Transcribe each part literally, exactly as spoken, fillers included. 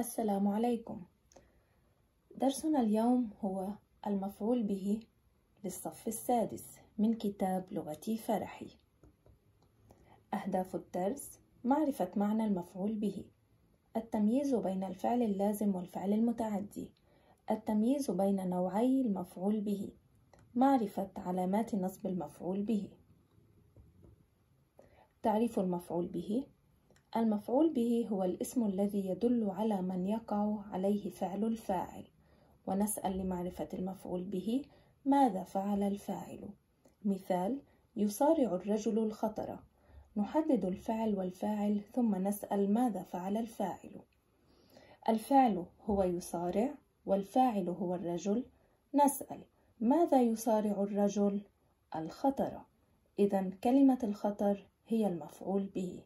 السلام عليكم. درسنا اليوم هو المفعول به للصف السادس من كتاب لغتي فرحي. أهداف الدرس: معرفة معنى المفعول به، التمييز بين الفعل اللازم والفعل المتعدي، التمييز بين نوعي المفعول به، معرفة علامات نصب المفعول به. تعريف المفعول به: المفعول به هو الاسم الذي يدل على من يقع عليه فعل الفاعل، ونسأل لمعرفة المفعول به ماذا فعل الفاعل. مثال: يصارع الرجل الخطر. نحدد الفعل والفاعل ثم نسأل ماذا فعل الفاعل. الفعل هو يصارع والفاعل هو الرجل. نسأل ماذا يصارع الرجل؟ الخطر. إذن كلمة الخطر هي المفعول به.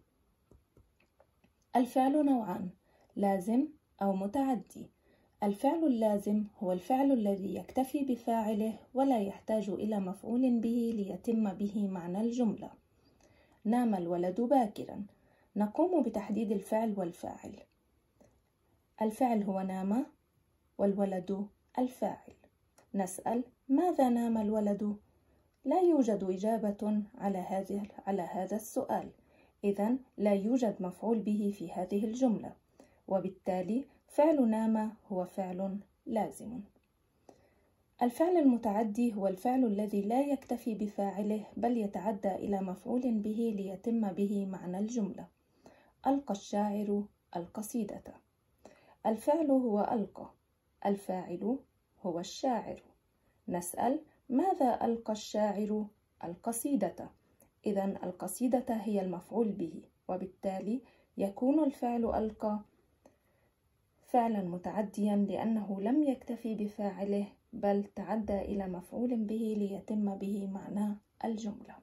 الفعل نوعان: لازم أو متعدي. الفعل اللازم هو الفعل الذي يكتفي بفاعله ولا يحتاج إلى مفعول به ليتم به معنى الجملة. نام الولد باكرا. نقوم بتحديد الفعل والفاعل. الفعل هو نام والولد الفاعل. نسأل ماذا نام الولد؟ لا يوجد إجابة على هذا على هذا السؤال، إذن لا يوجد مفعول به في هذه الجملة، وبالتالي فعل نام هو فعل لازم. الفعل المتعدي هو الفعل الذي لا يكتفي بفاعله بل يتعدى إلى مفعول به ليتم به معنى الجملة. ألقى الشاعر القصيدة. الفعل هو ألقى، الفاعل هو الشاعر. نسأل ماذا ألقى الشاعر؟ القصيدة. إذن القصيدة هي المفعول به، وبالتالي يكون الفعل ألقى فعلا متعديا لأنه لم يكتفي بفاعله بل تعدى إلى مفعول به ليتم به معنى الجملة.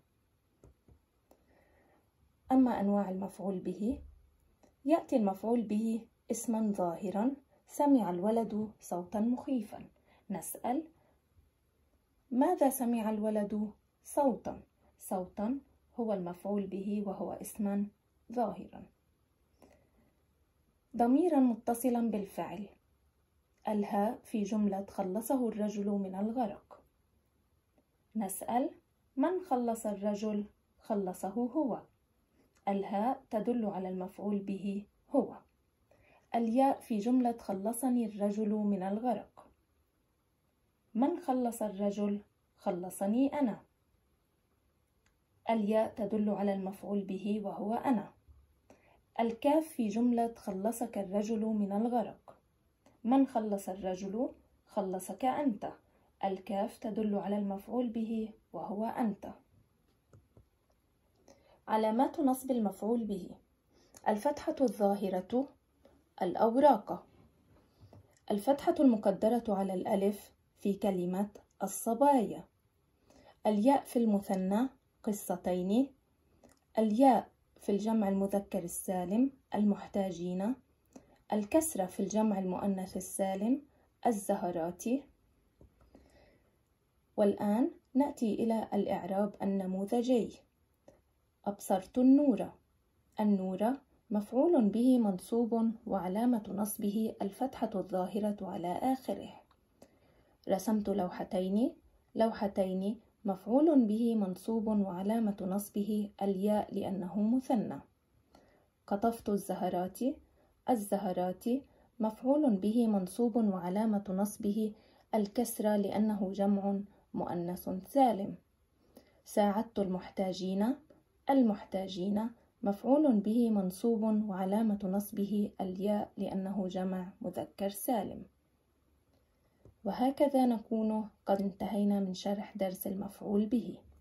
أما أنواع المفعول به: يأتي المفعول به اسما ظاهرا. سمع الولد صوتا مخيفا. نسأل ماذا سمع الولد؟ صوتا. صوتا هو المفعول به وهو اسما ظاهرا. ضميرا متصلا بالفعل. الهاء في جملة خلصه الرجل من الغرق. نسأل من خلص الرجل؟ خلصه هو. الهاء تدل على المفعول به هو. الياء في جملة خلصني الرجل من الغرق. من خلص الرجل؟ خلصني أنا. الياء تدل على المفعول به وهو أنا. الكاف في جملة خلصك الرجل من الغرق. من خلص الرجل؟ خلصك أنت. الكاف تدل على المفعول به وهو أنت. علامات نصب المفعول به: الفتحة الظاهرة، الأوراق. الفتحة المقدرة على الألف في كلمة الصبايا. الياء في المثنى قصتين. الياء في الجمع المذكر السالم المحتاجين. الكسرة في الجمع المؤنث السالم الزهرات. والآن نأتي إلى الإعراب النموذجي. أبصرت النور. النور مفعول به منصوب وعلامة نصبه الفتحة الظاهرة على آخره. رسمت لوحتين. لوحتين مفعول به منصوب وعلامة نصبه الياء لأنه مثنى. قطفت الزهرات. الزهرات مفعول به منصوب وعلامة نصبه الكسرة لأنه جمع مؤنث سالم. ساعدت المحتاجين. المحتاجين مفعول به منصوب وعلامة نصبه الياء لأنه جمع مذكر سالم. وهكذا نكون قد انتهينا من شرح درس المفعول به.